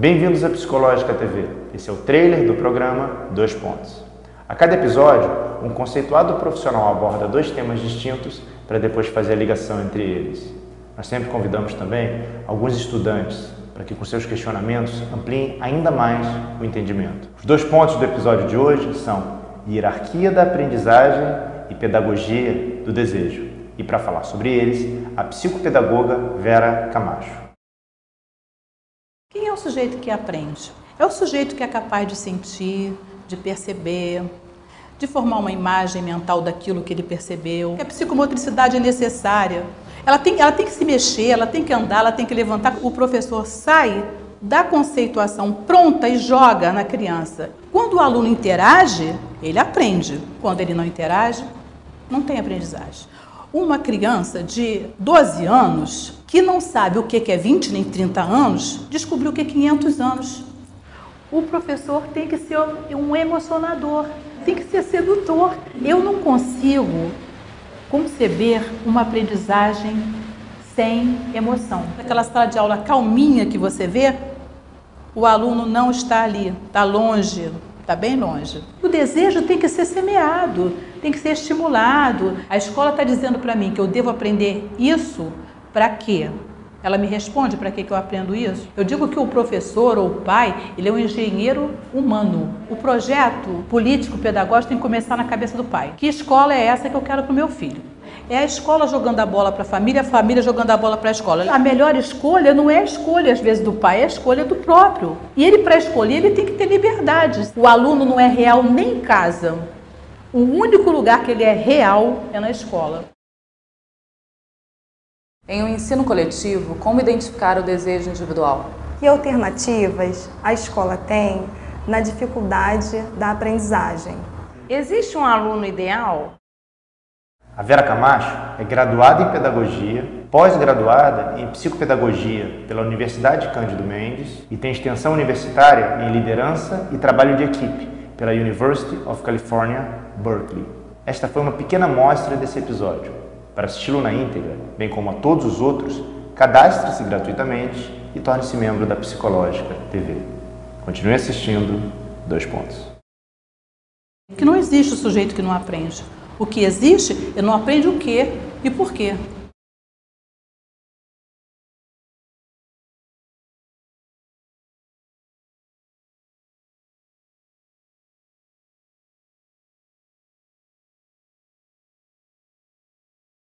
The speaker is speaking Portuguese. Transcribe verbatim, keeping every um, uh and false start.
Bem-vindos à Psicológica T V. Esse é o trailer do programa Dois Pontos. A cada episódio, um conceituado profissional aborda dois temas distintos para depois fazer a ligação entre eles. Nós sempre convidamos também alguns estudantes para que com seus questionamentos ampliem ainda mais o entendimento. Os dois pontos do episódio de hoje são hierarquia da aprendizagem e pedagogia do desejo. E para falar sobre eles, a psicopedagoga Vera Camacho. Quem é o sujeito que aprende? É o sujeito que é capaz de sentir, de perceber, de formar uma imagem mental daquilo que ele percebeu. A psicomotricidade é necessária. Ela tem, ela tem que se mexer, ela tem que andar, ela tem que levantar. O professor sai da conceituação pronta e joga na criança. Quando o aluno interage, ele aprende. Quando ele não interage, não tem aprendizagem. Uma criança de doze anos, que não sabe o que é vinte nem trinta anos, descobriu o que é quinhentos anos. O professor tem que ser um emocionador, tem que ser sedutor. Eu não consigo conceber uma aprendizagem sem emoção. Aquela sala de aula calminha que você vê, o aluno não está ali, está longe, está bem longe. O desejo tem que ser semeado, tem que ser estimulado. A escola está dizendo para mim que eu devo aprender isso para quê? Ela me responde para que que eu aprendo isso? Eu digo que o professor ou o pai, ele é um engenheiro humano. O projeto político-pedagógico tem que começar na cabeça do pai. Que escola é essa que eu quero para o meu filho? É a escola jogando a bola para a família, a família jogando a bola para a escola. A melhor escolha não é a escolha, às vezes, do pai, é a escolha do próprio. E ele, para escolher, ele tem que ter liberdade. O aluno não é real nem em casa. O único lugar que ele é real é na escola. Em um ensino coletivo, como identificar o desejo individual? Que alternativas a escola tem na dificuldade da aprendizagem? Existe um aluno ideal? A Vera Camacho é graduada em Pedagogia, pós-graduada em Psicopedagogia pela Universidade Cândido Mendes e tem extensão universitária em Liderança e Trabalho de Equipe pela University of California, Berkeley. Esta foi uma pequena amostra desse episódio. Para assisti-lo na íntegra, bem como a todos os outros, cadastre-se gratuitamente e torne-se membro da Psicológica T V. Continue assistindo Dois Pontos. Que não existe o sujeito que não aprende. O que existe, ele não aprende o quê e por quê.